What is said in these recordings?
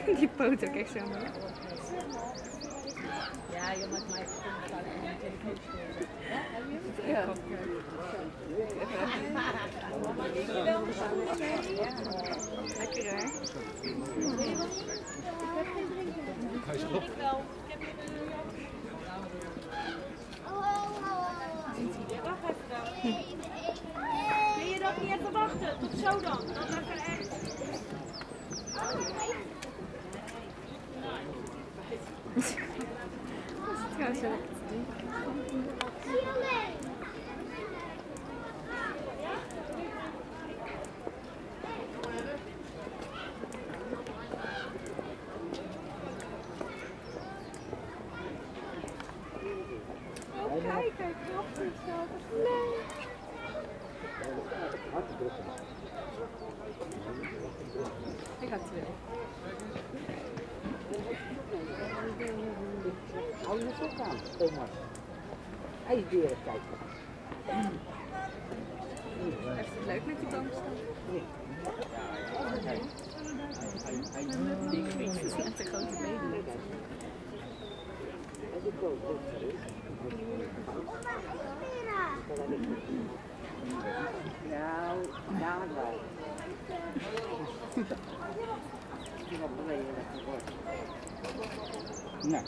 Die poot ook echt zo. Ja, je maakt mij gewoon een telefoon sturen. Ja. Lekker hè? Hij is op. Kun je dat niet even wachten? Tot zo dan. Dan even echt. Ja, zo. Oh, kijk, hij knapt het zo. Leuk. Ik ga het weer. Hou je sok aan, Thomas. IJsberen kijken. Heeft het leuk met die boomstam? Die met de grote benen. Nou, dadelijk wel. Ik ben wel blij dat het wordt. Nee.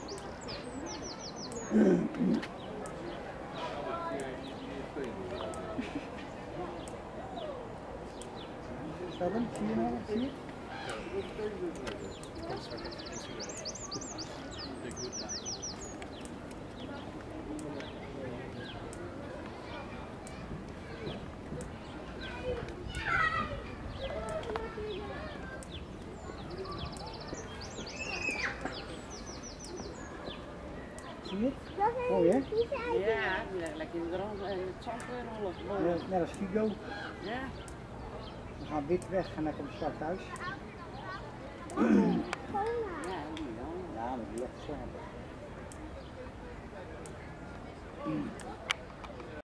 Seven, zie je nog? Zie je? Zie je het? Mooi hè? Ja, lekker in de rand en het zand weer rollen. Net als Figo. Ja. We gaan wit weg en dan komt zwart thuis. Ja, die dan. Ja, maar die echt zwart.